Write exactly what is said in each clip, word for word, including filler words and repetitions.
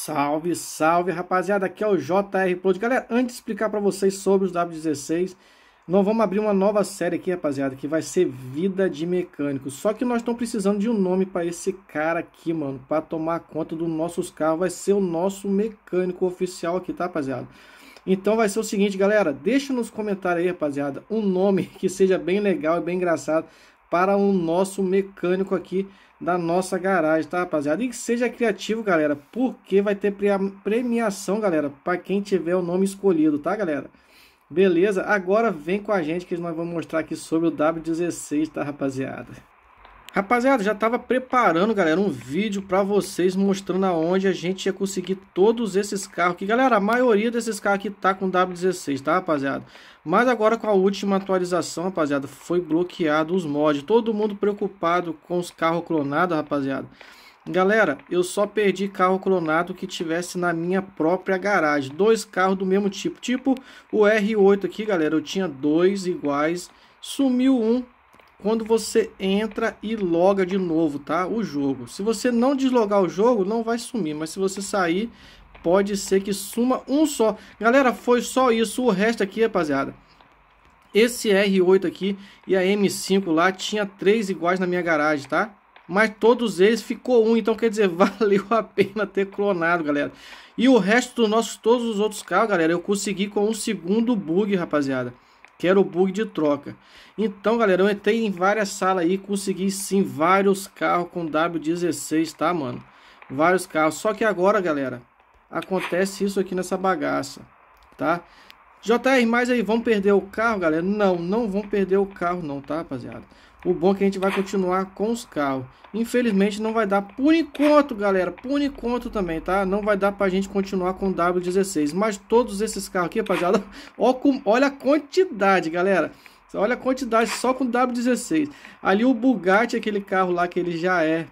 Salve, salve, rapaziada, aqui é o J R Upload. Galera, antes de explicar para vocês sobre os W dezesseis, nós vamos abrir uma nova série aqui, rapaziada, que vai ser Vida de Mecânico. Só que nós estamos precisando de um nome para esse cara aqui, mano, para tomar conta dos nossos carros. Vai ser o nosso mecânico oficial aqui, tá, rapaziada? Então vai ser o seguinte, galera, deixa nos comentários aí, rapaziada, um nome que seja bem legal e bem engraçado para o nosso mecânico aqui da nossa garagem, tá, rapaziada? E que seja criativo, galera, porque vai ter premiação, galera, para quem tiver o nome escolhido, tá, galera? Beleza? Agora vem com a gente que nós vamos mostrar aqui sobre o W dezesseis, tá, rapaziada? Rapaziada, já tava preparando, galera, um vídeo para vocês mostrando aonde a gente ia conseguir todos esses carros aqui. Galera, a maioria desses carros aqui tá com W dezesseis, tá, rapaziada? Mas agora com a última atualização, rapaziada, foi bloqueado os mods. Todo mundo preocupado com os carros clonados, rapaziada. Galera, eu só perdi carro clonado que tivesse na minha própria garagem. Dois carros do mesmo tipo. Tipo o R oito aqui, galera, eu tinha dois iguais. Sumiu um quando você entra e loga de novo, tá? O jogo. Se você não deslogar o jogo, não vai sumir. Mas se você sair, pode ser que suma um só. Galera, foi só isso. O resto aqui, rapaziada, esse R oito aqui e a M cinco lá, tinha três iguais na minha garagem, tá? Mas todos eles ficou um. Então, quer dizer, valeu a pena ter clonado, galera. E o resto dos nossos, todos os outros carros, galera, eu consegui com um segundo bug, rapaziada, que era o bug de troca. Então, galera, eu entrei em várias salas aí, consegui sim vários carros com W dezesseis, tá, mano? Vários carros. Só que agora, galera, acontece isso aqui nessa bagaça, tá? J R, mas aí, vão perder o carro, galera? Não, não vão perder o carro não, tá, rapaziada? O bom é que a gente vai continuar com os carros. Infelizmente não vai dar por enquanto, galera. Por enquanto também, tá? Não vai dar pra gente continuar com o W dezesseis. Mas todos esses carros aqui, rapaziada, olha a quantidade, galera. Olha a quantidade só com o W dezesseis. Ali o Bugatti, aquele carro lá que ele já é.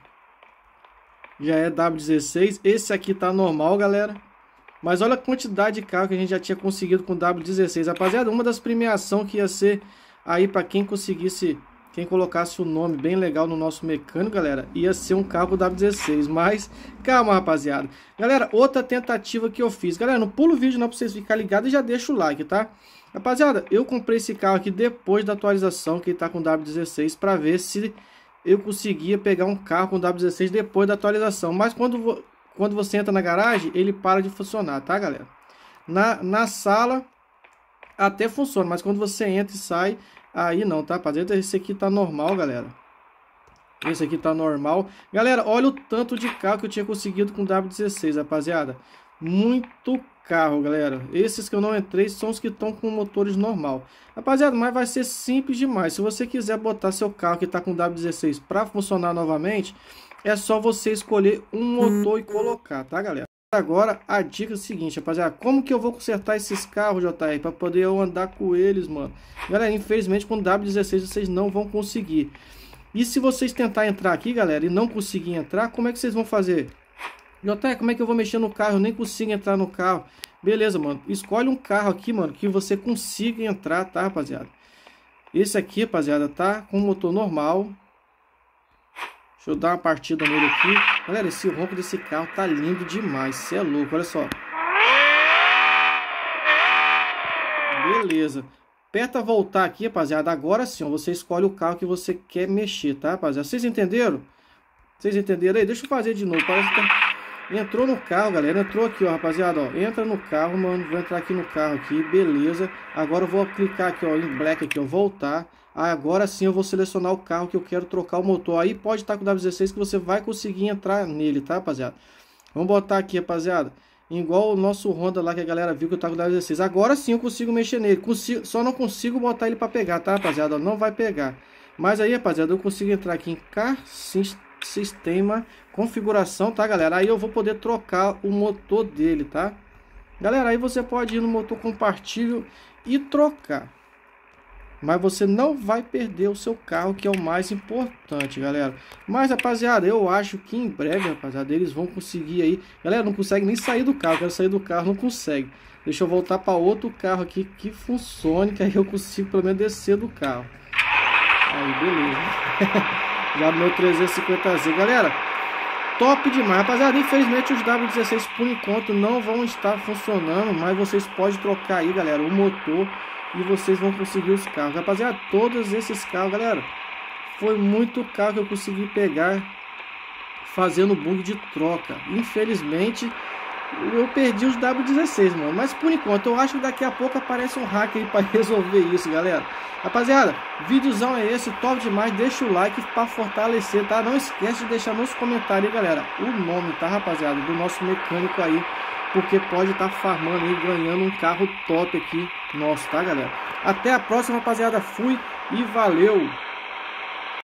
Já é W dezesseis. Esse aqui tá normal, galera. Mas olha a quantidade de carro que a gente já tinha conseguido com o W dezesseis. Rapaziada, uma das premiações que ia ser aí pra quem conseguisse... Quem colocasse o nome bem legal no nosso mecânico, galera, ia ser um carro W dezesseis. Mas calma, rapaziada. Galera, outra tentativa que eu fiz. Galera, não pula o vídeo não, pra vocês ficarem ligados, e já deixa o like, tá? Rapaziada, eu comprei esse carro aqui depois da atualização, que tá com W dezesseis, para ver se eu conseguia pegar um carro com W dezesseis depois da atualização. Mas quando, quando você entra na garagem, ele para de funcionar, tá, galera? Na, na sala até funciona, mas quando você entra e sai... Aí não, tá, rapaziada? Esse aqui tá normal, galera. Esse aqui tá normal. Galera, olha o tanto de carro que eu tinha conseguido com W dezesseis, rapaziada. Muito carro, galera. Esses que eu não entrei são os que estão com motores normal. Rapaziada, mas vai ser simples demais. Se você quiser botar seu carro que tá com W dezesseis para funcionar novamente, é só você escolher um motor e colocar, tá, galera? Agora a dica é a seguinte, rapaziada, como que eu vou consertar esses carros, J R, para poder eu andar com eles, mano? Galera, infelizmente com o W dezesseis vocês não vão conseguir. E se vocês tentar entrar aqui, galera, e não conseguir entrar, como é que vocês vão fazer? J R, como é que eu vou mexer no carro? Eu nem consigo entrar no carro. Beleza, mano, escolhe um carro aqui, mano, que você consiga entrar, tá, rapaziada? Esse aqui, rapaziada, tá com motor normal. Deixa eu dar uma partida nele aqui. Galera, esse ronco desse carro tá lindo demais. Você é louco, olha só. Beleza. Aperta voltar aqui, rapaziada. Agora sim, ó, você escolhe o carro que você quer mexer, tá, rapaziada? Vocês entenderam? Vocês entenderam aí? Deixa eu fazer de novo. Parece que tá... Entrou no carro, galera. Entrou aqui, ó, rapaziada, ó. Entra no carro, mano. Vou entrar aqui no carro aqui. Beleza. Agora eu vou clicar aqui, ó, em black aqui, ó. Voltar. Agora sim eu vou selecionar o carro que eu quero trocar o motor. Aí pode estar com o W dezesseis que você vai conseguir entrar nele, tá, rapaziada? Vamos botar aqui, rapaziada. Igual o nosso Honda lá que a galera viu que eu tava com o W dezesseis. Agora sim eu consigo mexer nele. Consigo, só não consigo botar ele para pegar, tá, rapaziada? Não vai pegar. Mas aí, rapaziada, eu consigo entrar aqui em Car Sistema Configuração, tá, galera? Aí eu vou poder trocar o motor dele, tá? Galera, aí você pode ir no motor compartilho e trocar. Mas você não vai perder o seu carro, que é o mais importante, galera. Mas, rapaziada, eu acho que em breve, rapaziada, eles vão conseguir aí. Galera, não consegue nem sair do carro. Quero sair do carro, não consegue. Deixa eu voltar para outro carro aqui que funcione, que aí eu consigo pelo menos descer do carro. Aí, beleza. Já no meu trezentos e cinquenta Z. Galera, top demais, rapaziada. Infelizmente os W dezesseis por enquanto não vão estar funcionando, mas vocês podem trocar aí, galera, o motor e vocês vão conseguir os carros. Rapaziada, todos esses carros, galera, foi muito carro que eu consegui pegar fazendo bug de troca. Infelizmente eu perdi os W dezesseis, mano, mas por enquanto eu acho que daqui a pouco aparece um hacker aí para resolver isso, galera. Rapaziada, videozão é esse, top demais. Deixa o like para fortalecer, tá? Não esquece de deixar nos comentários aí, galera, o nome, tá, rapaziada, do nosso mecânico aí, porque pode estar tá farmando aí, ganhando um carro top aqui nosso, tá, galera? Até a próxima, rapaziada. Fui e valeu!